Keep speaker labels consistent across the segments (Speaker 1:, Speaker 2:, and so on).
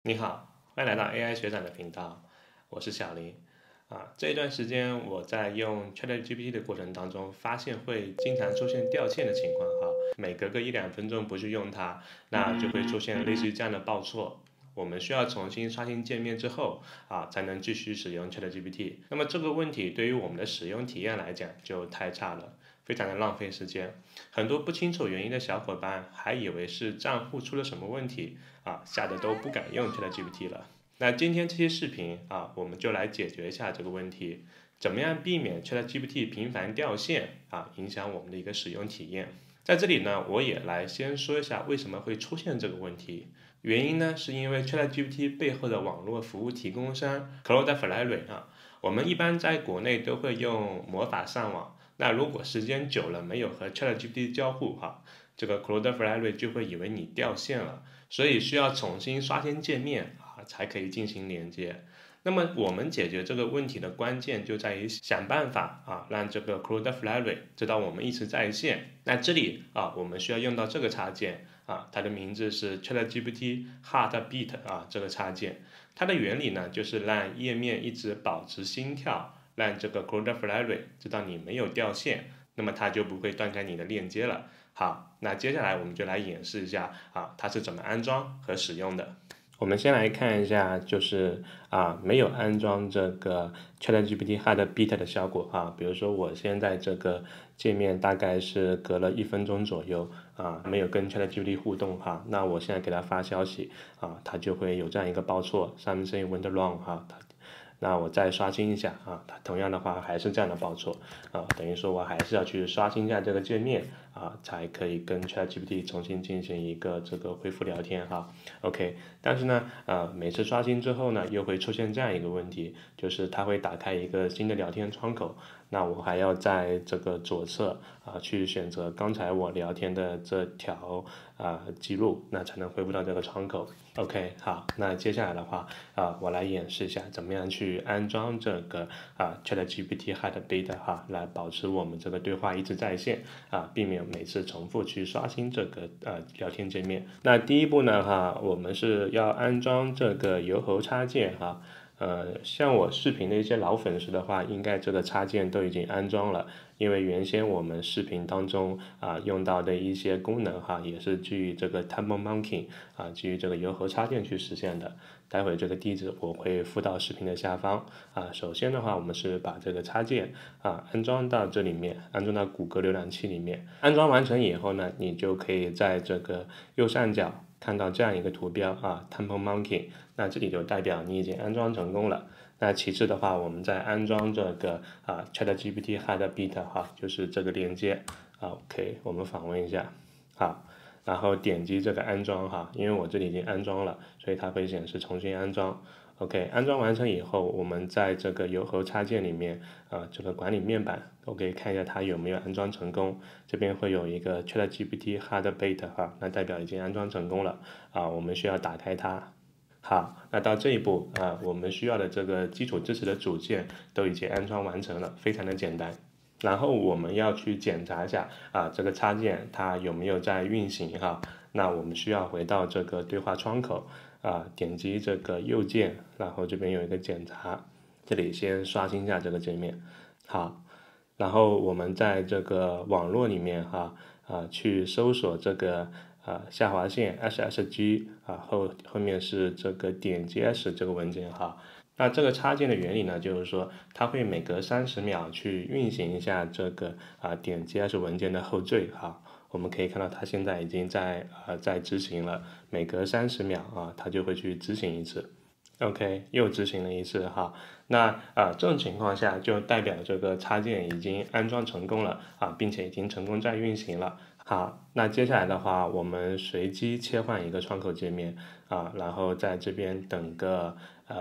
Speaker 1: 你好，欢迎来到 AI 学长的频道，我是小林。这一段时间我在用 ChatGPT 的过程当中，发现会经常出现掉线的情况哈，每隔个1-2分钟不去用它，那就会出现类似于这样的报错。我们需要重新刷新界面之后才能继续使用 ChatGPT。那么这个问题对于我们的使用体验来讲就太差了，非常的浪费时间。很多不清楚原因的小伙伴还以为是账户出了什么问题吓得都不敢用 ChatGPT 了。那今天这些视频我们就来解决一下这个问题，怎么样避免 ChatGPT 频繁掉线影响我们的一个使用体验。在这里呢，我也来先说一下为什么会出现这个问题。原因呢，是因为 ChatGPT 背后的网络服务提供商 Cloudflare 我们一般在国内都会用魔法上网。那如果时间久了没有和 ChatGPT 交互这个 Cloudflare 就会以为你掉线了，所以需要重新刷新界面才可以进行连接。那么我们解决这个问题的关键就在于想办法让这个 Cloudflare 知道我们一直在线。那这里我们需要用到这个插件它的名字是 ChatGPT Heartbeat 这个插件。它的原理呢，就是让页面一直保持心跳，让这个 Cloudflare 知道你没有掉线，那么它就不会断开你的链接了。好，那接下来我们就来演示一下它是怎么安装和使用的。我们先来看一下，就是没有安装这个 ChatGPT Heartbeat 的效果比如说我现在这个界面大概是隔了1分钟左右没有跟 ChatGPT 互动那我现在给它发消息它就会有这样一个报错，上面是 Went wrong 那我再刷新一下它同样的话还是这样的报错等于说我还是要去刷新一下这个界面才可以跟 ChatGPT 重新进行一个这个恢复聊天OK， 但是呢每次刷新之后呢，又会出现这样一个问题，就是它会打开一个新的聊天窗口，那我还要在这个左侧去选择刚才我聊天的这条记录，那才能恢复到这个窗口。OK， 好，那接下来的话我来演示一下怎么样去安装这个ChatGPT Heartbeat 来保持我们这个对话一直在线避免每次重复去刷新这个聊天界面。那第一步呢我们是要安装这个油猴插件像我视频的一些老粉丝的话，应该这个插件都已经安装了，因为原先我们视频当中用到的一些功能也是基于这个 TableMonkey 基于这个油盒插件去实现的。待会这个地址我会附到视频的下方首先的话，我们是把这个插件安装到这里面，安装到谷歌浏览器里面。安装完成以后呢，你就可以在这个右上角看到这样一个图标TableMonkey， 那这里就代表你已经安装成功了。那其次的话，我们再安装这个ChatGPT Heartbeat 就是这个链接OK， 我们访问一下然后点击这个安装因为我这里已经安装了，所以它会显示重新安装。OK， 安装完成以后，我们在这个油盒插件里面这个管理面板，OK， 看一下它有没有安装成功。这边会有一个 ChatGPT Heartbeat 那代表已经安装成功了我们需要打开它。好，那到这一步我们需要的这个基础支持的组件都已经安装完成了，非常的简单。然后我们要去检查一下这个插件它有没有在运行那我们需要回到这个对话窗口点击这个右键，然后这边有一个检查，这里先刷新一下这个界面。好，然后我们在这个网络里面去搜索这个下划线 SSG 后面是这个点 JS 这个文件那这个插件的原理呢，就是说它会每隔30秒去运行一下这个点 JS 文件的后缀我们可以看到它现在已经在执行了，每隔30秒它就会去执行一次。OK， 又执行了一次那这种情况下就代表这个插件已经安装成功了并且已经成功在运行了。好，那接下来的话，我们随机切换一个窗口界面然后在这边等个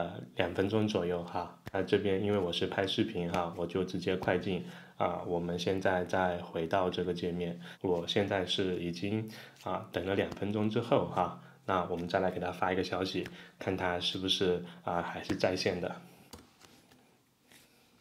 Speaker 1: 2分钟左右那这边因为我是拍视频我就直接快进我们现在再回到这个界面，我现在是已经等了2分钟之后那我们再来给他发一个消息，看他是不是还是在线的。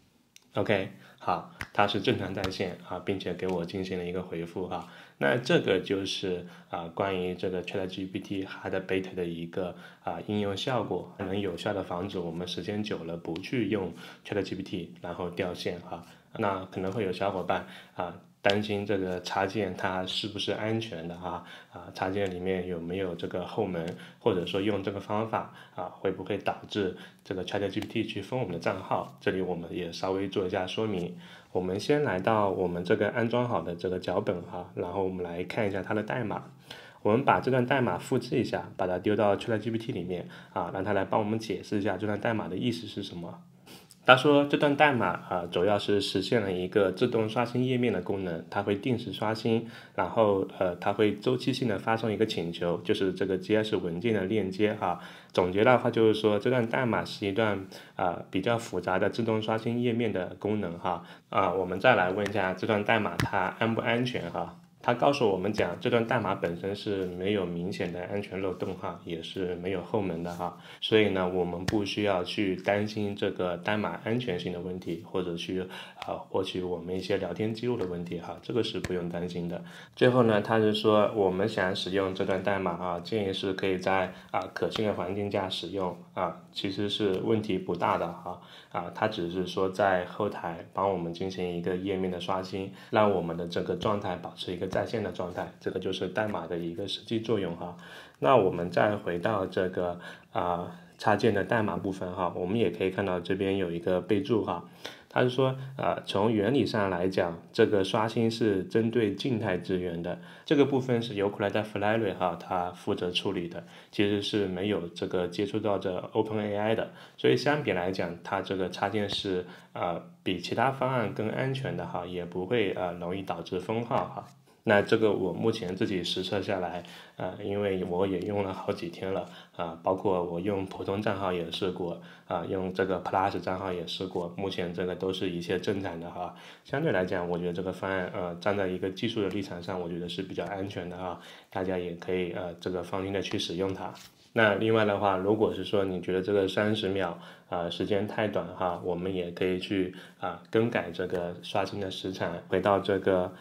Speaker 1: OK，好，它是正常在线啊，并且给我进行了一个回复哈。那这个就是关于这个 ChatGPT Hard Beta 的一个应用效果，能有效的防止我们时间久了不去用 ChatGPT，然后掉线哈。那可能会有小伙伴担心这个插件它是不是安全的插件里面有没有这个后门，或者说用这个方法会不会导致这个 ChatGPT 去封我们的账号？这里我们也稍微做一下说明。我们先来到我们这个安装好的这个脚本然后我们来看一下它的代码。我们把这段代码复制一下，把它丢到 ChatGPT 里面让它来帮我们解释一下这段代码的意思是什么。他说这段代码主要是实现了一个自动刷新页面的功能，它会定时刷新，然后它会周期性的发送一个请求，就是这个 JS 文件的链接总结的话就是说这段代码是一段比较复杂的自动刷新页面的功能我们再来问一下这段代码它安不安全他告诉我们讲，这段代码本身是没有明显的安全漏洞也是没有后门的所以呢，我们不需要去担心这个代码安全性的问题，或者去获取我们一些聊天记录的问题这个是不用担心的。最后呢，他是说我们想使用这段代码建议是可以在可信的环境下使用其实是问题不大的它只是说在后台帮我们进行一个页面的刷新，让我们的这个状态保持一个在线的状态，这个就是代码的一个实际作用那我们再回到这个插件的代码部分我们也可以看到这边有一个备注它是说从原理上来讲，这个刷新是针对静态资源的，这个部分是由 Cloudflare 它负责处理的，其实是没有这个接触到这 OpenAI 的，所以相比来讲，它这个插件是比其他方案更安全的也不会容易导致封号那这个我目前自己实测下来因为我也用了好几天了包括我用普通账号也试过用这个 Plus 账号也试过，目前这个都是一切正常的相对来讲，我觉得这个方案站在一个技术的立场上，我觉得是比较安全的大家也可以这个放心的去使用它。那另外的话，如果是说你觉得这个30秒时间太短我们也可以去更改这个刷新的时长，回到这个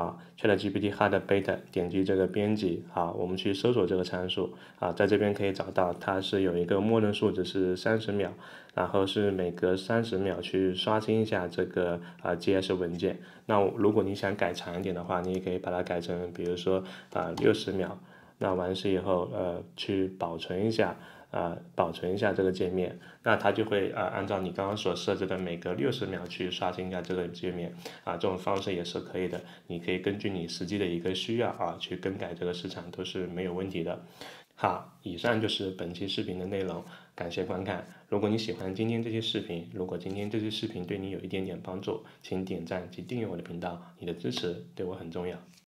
Speaker 1: ChatGPT Hard Beta， 点击这个编辑我们去搜索这个参数在这边可以找到它是有一个默认数值是30秒，然后是每隔30秒去刷新一下这个JS 文件。那如果你想改长一点的话，你也可以把它改成比如说60秒。那完事以后去保存一下这个界面，那它就会按照你刚刚所设置的每隔60秒去刷新一下这个界面这种方式也是可以的，你可以根据你实际的一个需要去更改这个时长都是没有问题的。好，以上就是本期视频的内容，感谢观看。如果你喜欢今天这些视频，如果今天这些视频对你有一点点帮助，请点赞及订阅我的频道，你的支持对我很重要。